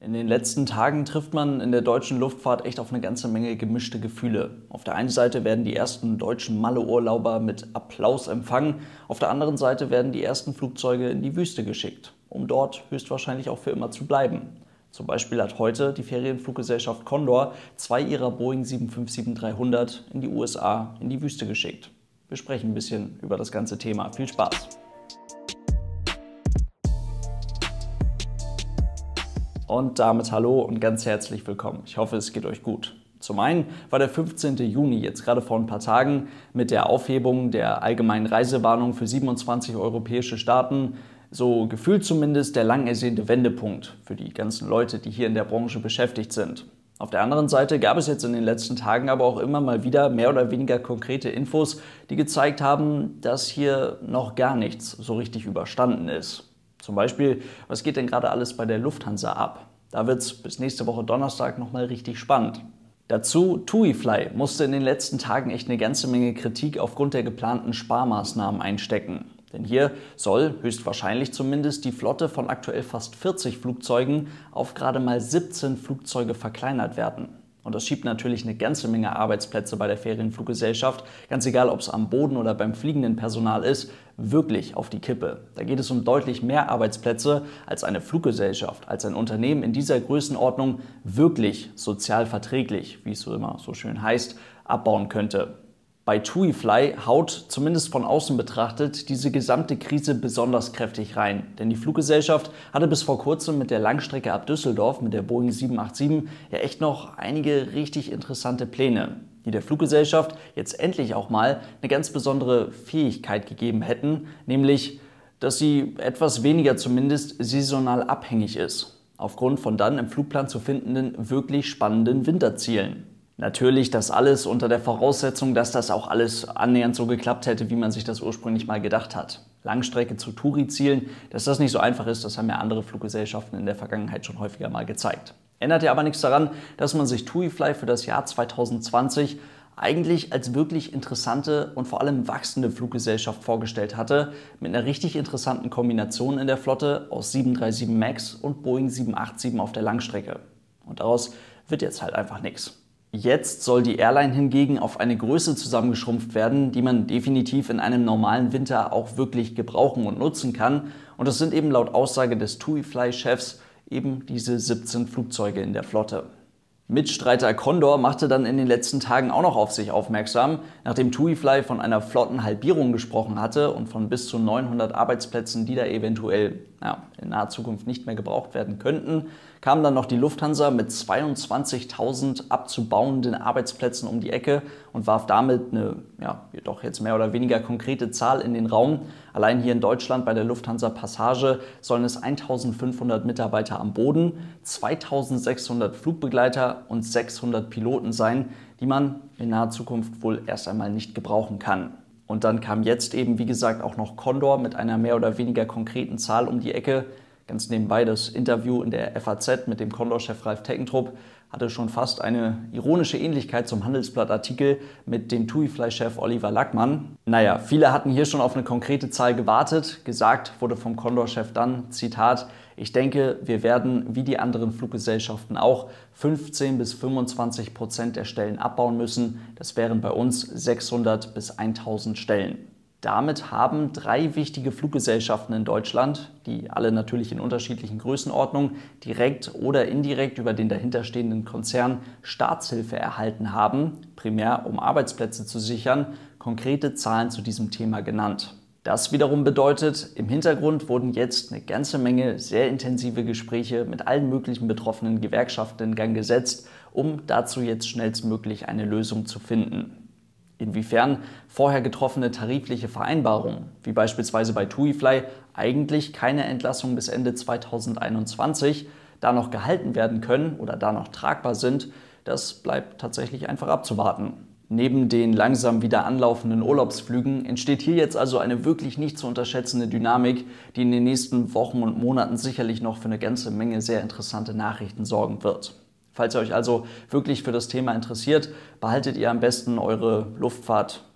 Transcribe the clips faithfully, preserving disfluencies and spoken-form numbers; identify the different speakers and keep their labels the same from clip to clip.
Speaker 1: In den letzten Tagen trifft man in der deutschen Luftfahrt echt auf eine ganze Menge gemischte Gefühle. Auf der einen Seite werden die ersten deutschen Malle-Urlauber mit Applaus empfangen, auf der anderen Seite werden die ersten Flugzeuge in die Wüste geschickt, um dort höchstwahrscheinlich auch für immer zu bleiben. Zum Beispiel hat heute die Ferienfluggesellschaft Condor zwei ihrer Boeing sieben fünf sieben dreihundert in die U S A in die Wüste geschickt. Wir sprechen ein bisschen über das ganze Thema. Viel Spaß! Und damit hallo und ganz herzlich willkommen. Ich hoffe, es geht euch gut. Zum einen war der fünfzehnte Juni, jetzt gerade vor ein paar Tagen, mit der Aufhebung der allgemeinen Reisewarnung für siebenundzwanzig europäische Staaten, so gefühlt zumindest der lang ersehnte Wendepunkt für die ganzen Leute, die hier in der Branche beschäftigt sind. Auf der anderen Seite gab es jetzt in den letzten Tagen aber auch immer mal wieder mehr oder weniger konkrete Infos, die gezeigt haben, dass hier noch gar nichts so richtig überstanden ist. Zum Beispiel, was geht denn gerade alles bei der Lufthansa ab? Da wird es bis nächste Woche Donnerstag nochmal richtig spannend. Dazu, TuiFly musste in den letzten Tagen echt eine ganze Menge Kritik aufgrund der geplanten Sparmaßnahmen einstecken. Denn hier soll, höchstwahrscheinlich zumindest, die Flotte von aktuell fast vierzig Flugzeugen auf gerade mal siebzehn Flugzeuge verkleinert werden. Und das schiebt natürlich eine ganze Menge Arbeitsplätze bei der Ferienfluggesellschaft, ganz egal ob es am Boden oder beim fliegenden Personal ist, wirklich auf die Kippe. Da geht es um deutlich mehr Arbeitsplätze, als eine Fluggesellschaft, als ein Unternehmen in dieser Größenordnung wirklich sozial verträglich, wie es so immer so schön heißt, abbauen könnte. Bei TuiFly haut, zumindest von außen betrachtet, diese gesamte Krise besonders kräftig rein. Denn die Fluggesellschaft hatte bis vor kurzem mit der Langstrecke ab Düsseldorf, mit der Boeing sieben acht sieben, ja echt noch einige richtig interessante Pläne, die der Fluggesellschaft jetzt endlich auch mal eine ganz besondere Fähigkeit gegeben hätten, nämlich, dass sie etwas weniger zumindest saisonal abhängig ist, aufgrund von dann im Flugplan zu findenden, wirklich spannenden Winterzielen. Natürlich das alles unter der Voraussetzung, dass das auch alles annähernd so geklappt hätte, wie man sich das ursprünglich mal gedacht hat. Langstrecke zu Touri-Zielen, dass das nicht so einfach ist, das haben ja andere Fluggesellschaften in der Vergangenheit schon häufiger mal gezeigt. Ändert ja aber nichts daran, dass man sich TuiFly für das Jahr zweitausendzwanzig eigentlich als wirklich interessante und vor allem wachsende Fluggesellschaft vorgestellt hatte, mit einer richtig interessanten Kombination in der Flotte aus sieben drei sieben MAX und Boeing sieben acht sieben auf der Langstrecke. Und daraus wird jetzt halt einfach nichts. Jetzt soll die Airline hingegen auf eine Größe zusammengeschrumpft werden, die man definitiv in einem normalen Winter auch wirklich gebrauchen und nutzen kann. Und das sind eben laut Aussage des TuiFly-Chefs eben diese siebzehn Flugzeuge in der Flotte. Mitstreiter Condor machte dann in den letzten Tagen auch noch auf sich aufmerksam. Nachdem TuiFly von einer Flottenhalbierung gesprochen hatte und von bis zu neunhundert Arbeitsplätzen, die da eventuell ja, in naher Zukunft nicht mehr gebraucht werden könnten, kam dann noch die Lufthansa mit zweiundzwanzigtausend abzubauenden Arbeitsplätzen um die Ecke und warf damit eine, ja, doch jetzt mehr oder weniger konkrete Zahl in den Raum. Allein hier in Deutschland bei der Lufthansa Passage sollen es eintausendfünfhundert Mitarbeiter am Boden, zweitausendsechshundert Flugbegleiter und sechshundert Piloten sein, die man in naher Zukunft wohl erst einmal nicht gebrauchen kann. Und dann kam jetzt eben, wie gesagt, auch noch Condor mit einer mehr oder weniger konkreten Zahl um die Ecke. Ganz nebenbei, das Interview in der F A Z mit dem Condor-Chef Ralf Teckentrup hatte schon fast eine ironische Ähnlichkeit zum Handelsblatt-Artikel mit dem TuiFly-Chef Oliver Lackmann. Naja, viele hatten hier schon auf eine konkrete Zahl gewartet. Gesagt wurde vom Condor-Chef dann, Zitat, ich denke, wir werden, wie die anderen Fluggesellschaften auch, fünfzehn bis fünfundzwanzig Prozent der Stellen abbauen müssen. Das wären bei uns sechshundert bis tausend Stellen. Damit haben drei wichtige Fluggesellschaften in Deutschland, die alle natürlich in unterschiedlichen Größenordnungen direkt oder indirekt über den dahinterstehenden Konzern Staatshilfe erhalten haben, primär um Arbeitsplätze zu sichern, konkrete Zahlen zu diesem Thema genannt. Das wiederum bedeutet, im Hintergrund wurden jetzt eine ganze Menge sehr intensive Gespräche mit allen möglichen betroffenen Gewerkschaften in Gang gesetzt, um dazu jetzt schnellstmöglich eine Lösung zu finden. Inwiefern vorher getroffene tarifliche Vereinbarungen, wie beispielsweise bei TuiFly, eigentlich keine Entlassung bis Ende zweitausendeinundzwanzig, da noch gehalten werden können oder da noch tragbar sind, das bleibt tatsächlich einfach abzuwarten. Neben den langsam wieder anlaufenden Urlaubsflügen entsteht hier jetzt also eine wirklich nicht zu unterschätzende Dynamik, die in den nächsten Wochen und Monaten sicherlich noch für eine ganze Menge sehr interessante Nachrichten sorgen wird. Falls ihr euch also wirklich für das Thema interessiert, behaltet ihr am besten eure Luftfahrt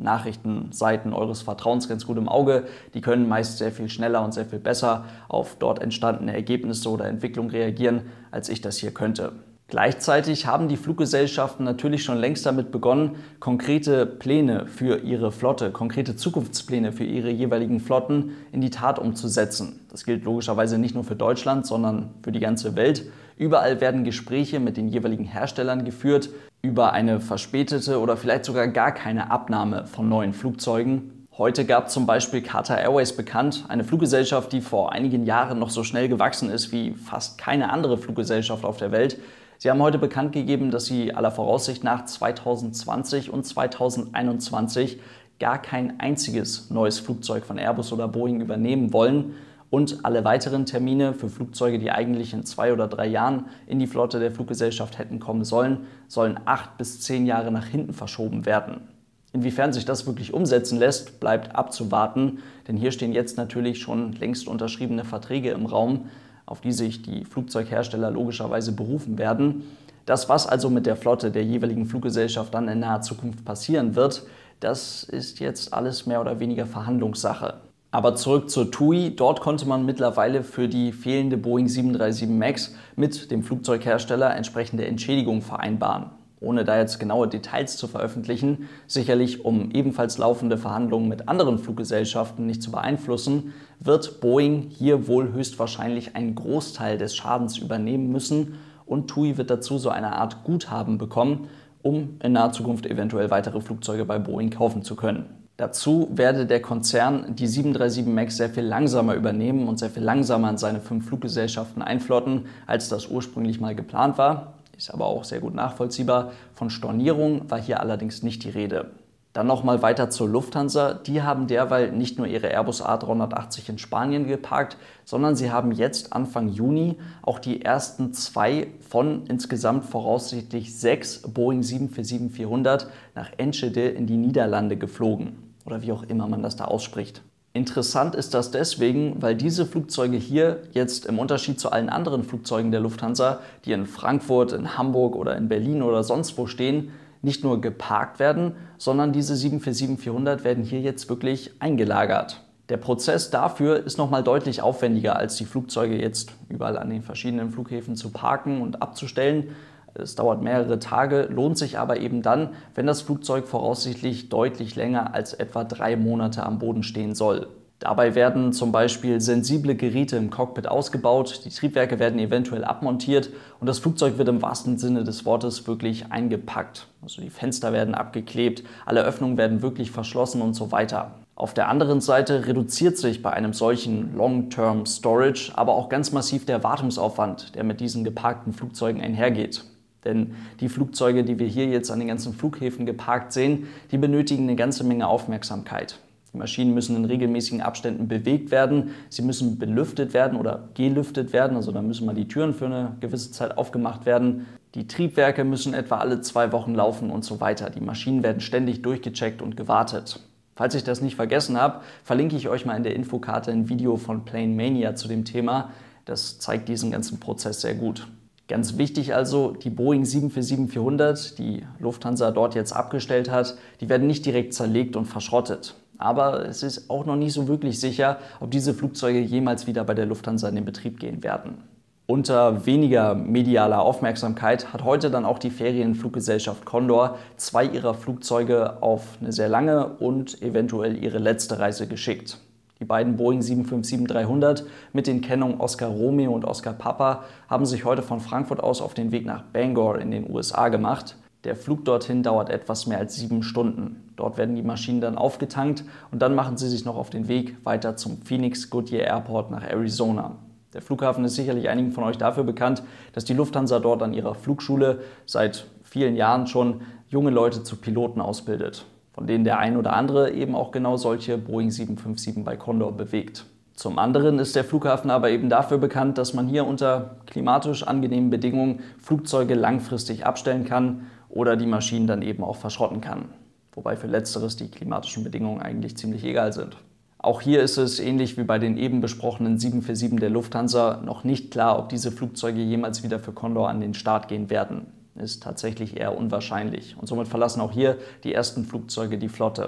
Speaker 1: Nachrichtenseiten eures Vertrauens ganz gut im Auge. Die können meist sehr viel schneller und sehr viel besser auf dort entstandene Ergebnisse oder Entwicklung reagieren, als ich das hier könnte. Gleichzeitig haben die Fluggesellschaften natürlich schon längst damit begonnen, konkrete Pläne für ihre Flotte, konkrete Zukunftspläne für ihre jeweiligen Flotten in die Tat umzusetzen. Das gilt logischerweise nicht nur für Deutschland, sondern für die ganze Welt. Überall werden Gespräche mit den jeweiligen Herstellern geführt über eine verspätete oder vielleicht sogar gar keine Abnahme von neuen Flugzeugen. Heute gab zum Beispiel Qatar Airways bekannt, eine Fluggesellschaft, die vor einigen Jahren noch so schnell gewachsen ist wie fast keine andere Fluggesellschaft auf der Welt. Sie haben heute bekannt gegeben, dass sie aller Voraussicht nach zweitausendzwanzig und zweitausendeinundzwanzig gar kein einziges neues Flugzeug von Airbus oder Boeing übernehmen wollen und alle weiteren Termine für Flugzeuge, die eigentlich in zwei oder drei Jahren in die Flotte der Fluggesellschaft hätten kommen sollen, sollen acht bis zehn Jahre nach hinten verschoben werden. Inwiefern sich das wirklich umsetzen lässt, bleibt abzuwarten, denn hier stehen jetzt natürlich schon längst unterschriebene Verträge im Raum, auf die sich die Flugzeughersteller logischerweise berufen werden. Das, was also mit der Flotte der jeweiligen Fluggesellschaft dann in naher Zukunft passieren wird, das ist jetzt alles mehr oder weniger Verhandlungssache. Aber zurück zur T U I. Dort konnte man mittlerweile für die fehlende Boeing sieben drei sieben MAX mit dem Flugzeughersteller entsprechende Entschädigung vereinbaren. Ohne da jetzt genaue Details zu veröffentlichen, sicherlich um ebenfalls laufende Verhandlungen mit anderen Fluggesellschaften nicht zu beeinflussen, wird Boeing hier wohl höchstwahrscheinlich einen Großteil des Schadens übernehmen müssen und T U I wird dazu so eine Art Guthaben bekommen, um in naher Zukunft eventuell weitere Flugzeuge bei Boeing kaufen zu können. Dazu werde der Konzern die sieben drei sieben MAX sehr viel langsamer übernehmen und sehr viel langsamer in seine fünf Fluggesellschaften einflotten, als das ursprünglich mal geplant war. Ist aber auch sehr gut nachvollziehbar. Von Stornierung war hier allerdings nicht die Rede. Dann nochmal weiter zur Lufthansa. Die haben derweil nicht nur ihre Airbus A dreihundertachtzig in Spanien geparkt, sondern sie haben jetzt Anfang Juni auch die ersten zwei von insgesamt voraussichtlich sechs Boeing sieben vier sieben vierhundert nach Enschede in die Niederlande geflogen. Oder wie auch immer man das da ausspricht. Interessant ist das deswegen, weil diese Flugzeuge hier jetzt im Unterschied zu allen anderen Flugzeugen der Lufthansa, die in Frankfurt, in Hamburg oder in Berlin oder sonst wo stehen, nicht nur geparkt werden, sondern diese sieben vier sieben vierhundert werden hier jetzt wirklich eingelagert. Der Prozess dafür ist nochmal deutlich aufwendiger, als die Flugzeuge jetzt überall an den verschiedenen Flughäfen zu parken und abzustellen. Es dauert mehrere Tage, lohnt sich aber eben dann, wenn das Flugzeug voraussichtlich deutlich länger als etwa drei Monate am Boden stehen soll. Dabei werden zum Beispiel sensible Geräte im Cockpit ausgebaut, die Triebwerke werden eventuell abmontiert und das Flugzeug wird im wahrsten Sinne des Wortes wirklich eingepackt. Also die Fenster werden abgeklebt, alle Öffnungen werden wirklich verschlossen und so weiter. Auf der anderen Seite reduziert sich bei einem solchen Long-Term Storage aber auch ganz massiv der Wartungsaufwand, der mit diesen geparkten Flugzeugen einhergeht. Denn die Flugzeuge, die wir hier jetzt an den ganzen Flughäfen geparkt sehen, die benötigen eine ganze Menge Aufmerksamkeit. Die Maschinen müssen in regelmäßigen Abständen bewegt werden, sie müssen belüftet werden oder gelüftet werden, also da müssen mal die Türen für eine gewisse Zeit aufgemacht werden. Die Triebwerke müssen etwa alle zwei Wochen laufen und so weiter. Die Maschinen werden ständig durchgecheckt und gewartet. Falls ich das nicht vergessen habe, verlinke ich euch mal in der Infokarte ein Video von Plane Mania zu dem Thema. Das zeigt diesen ganzen Prozess sehr gut. Ganz wichtig also, die Boeing sieben vier sieben vierhundert, die Lufthansa dort jetzt abgestellt hat, die werden nicht direkt zerlegt und verschrottet. Aber es ist auch noch nicht so wirklich sicher, ob diese Flugzeuge jemals wieder bei der Lufthansa in den Betrieb gehen werden. Unter weniger medialer Aufmerksamkeit hat heute dann auch die Ferienfluggesellschaft Condor zwei ihrer Flugzeuge auf eine sehr lange und eventuell ihre letzte Reise geschickt. Die beiden Boeing sieben fünf sieben dreihundert mit den Kennungen Oscar Romeo und Oscar Papa haben sich heute von Frankfurt aus auf den Weg nach Bangor in den U S A gemacht. Der Flug dorthin dauert etwas mehr als sieben Stunden. Dort werden die Maschinen dann aufgetankt und dann machen sie sich noch auf den Weg weiter zum Phoenix Goodyear Airport nach Arizona. Der Flughafen ist sicherlich einigen von euch dafür bekannt, dass die Lufthansa dort an ihrer Flugschule seit vielen Jahren schon junge Leute zu Piloten ausbildet, von denen der ein oder andere eben auch genau solche Boeing sieben fünf sieben bei Condor bewegt. Zum anderen ist der Flughafen aber eben dafür bekannt, dass man hier unter klimatisch angenehmen Bedingungen Flugzeuge langfristig abstellen kann oder die Maschinen dann eben auch verschrotten kann. Wobei für Letzteres die klimatischen Bedingungen eigentlich ziemlich egal sind. Auch hier ist es, ähnlich wie bei den eben besprochenen sieben vier sieben der Lufthansa, noch nicht klar, ob diese Flugzeuge jemals wieder für Condor an den Start gehen werden. Ist tatsächlich eher unwahrscheinlich. Und somit verlassen auch hier die ersten Flugzeuge die Flotte.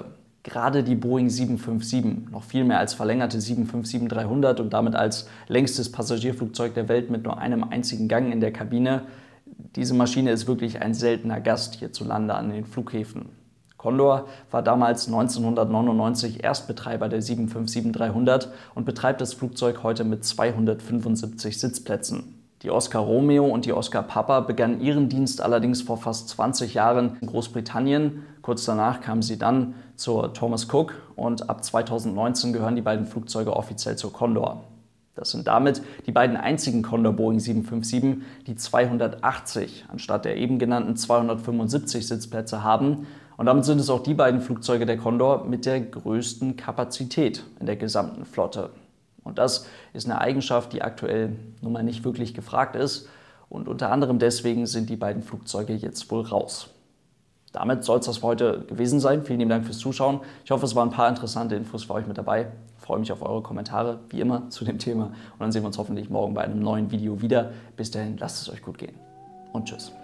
Speaker 1: Gerade die Boeing sieben fünf sieben, noch viel mehr als verlängerte sieben fünf sieben dreihundert und damit als längstes Passagierflugzeug der Welt mit nur einem einzigen Gang in der Kabine, diese Maschine ist wirklich ein seltener Gast hierzulande an den Flughäfen. Condor war damals neunzehnhundertneunundneunzig Erstbetreiber der sieben fünf sieben dreihundert und betreibt das Flugzeug heute mit zweihundertfünfundsiebzig Sitzplätzen. Die Oscar Romeo und die Oscar Papa begannen ihren Dienst allerdings vor fast zwanzig Jahren in Großbritannien. Kurz danach kamen sie dann zur Thomas Cook und ab zweitausendneunzehn gehören die beiden Flugzeuge offiziell zur Condor. Das sind damit die beiden einzigen Condor Boeing sieben fünf sieben, die zweihundertachtzig anstatt der eben genannten zweihundertfünfundsiebzig Sitzplätze haben. Und damit sind es auch die beiden Flugzeuge der Condor mit der größten Kapazität in der gesamten Flotte. Und das ist eine Eigenschaft, die aktuell nun mal nicht wirklich gefragt ist. Und unter anderem deswegen sind die beiden Flugzeuge jetzt wohl raus. Damit soll es das für heute gewesen sein. Vielen lieben Dank fürs Zuschauen. Ich hoffe, es waren ein paar interessante Infos für euch mit dabei. Ich freue mich auf eure Kommentare, wie immer, zu dem Thema. Und dann sehen wir uns hoffentlich morgen bei einem neuen Video wieder. Bis dahin, lasst es euch gut gehen und tschüss.